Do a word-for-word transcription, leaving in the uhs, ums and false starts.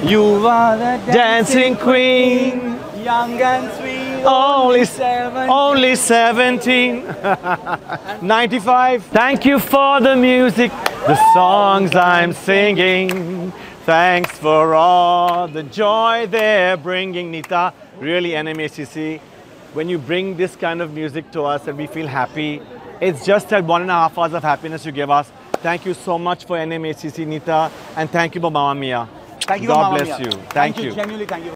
You are the dancing queen, young and sweet, only seven. only seventeen. ninety-five. Thank you for the music, the songs I'm singing. Thanks for all the joy they're bringing. Nita, really N M A C C, when you bring this kind of music to us and we feel happy, it's just that one and a half hours of happiness you give us. Thank you so much for N M A C C, Nita, and thank you for Mamma Mia. Thank you, God Mamma bless Mia. you. Thank, Thank you. you. Genuinely, thank you.